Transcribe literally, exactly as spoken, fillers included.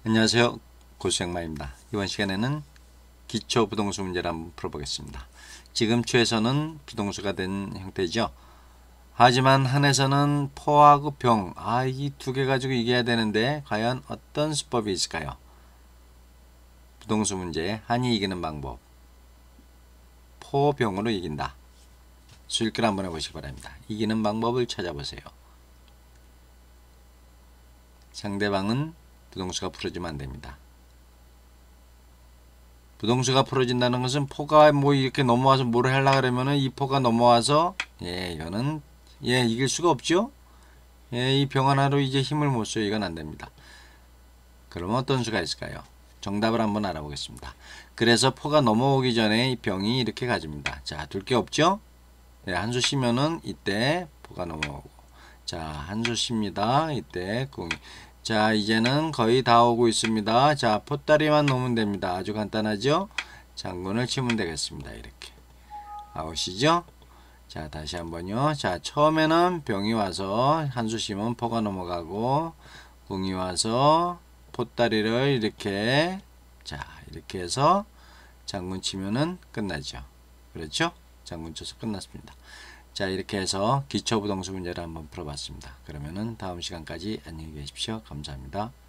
안녕하세요. 고수영마입니다. 이번 시간에는 기초 부동수 문제를 한번 풀어보겠습니다. 지금 추에서는 비동수가 된 형태죠. 하지만 한에서는 포하고 병, 아, 이 두 개 가지고 이겨야 되는데 과연 어떤 수법이 있을까요? 부동수 문제, 한이 이기는 방법. 포, 병으로 이긴다. 수일기를 한번 해보시기 바랍니다. 이기는 방법을 찾아보세요. 상대방은 부동수가 풀어지면 안 됩니다. 부동수가 풀어진다는 것은 포가 뭐 이렇게 넘어와서 뭘 하려고 그러면은 이 포가 넘어와서 예 이거는 예 이길 수가 없죠. 예, 이 병 하나로 이제 힘을 못 써요. 이건 안 됩니다. 그러면 어떤 수가 있을까요? 정답을 한번 알아보겠습니다. 그래서 포가 넘어오기 전에 이 병이 이렇게 가집니다. 자, 둘 게 없죠? 예, 한 수 쉬면은 이때 포가 넘어오고 자, 한 수 쉽니다. 이때 공이 자, 이제는 거의 다 오고 있습니다. 자, 포다리만 놓으면 됩니다. 아주 간단하죠? 장군을 치면 되겠습니다. 이렇게. 아웃이죠? 자, 다시 한번요. 자, 처음에는 병이 와서 한 수 쉬면 포가 넘어가고, 궁이 와서 포다리를 이렇게, 자, 이렇게 해서 장군 치면은 끝나죠. 그렇죠? 장군 쳐서 끝났습니다. 자, 이렇게 해서 기초부동수 문제를 한번 풀어봤습니다. 그러면은 다음 시간까지 안녕히 계십시오. 감사합니다.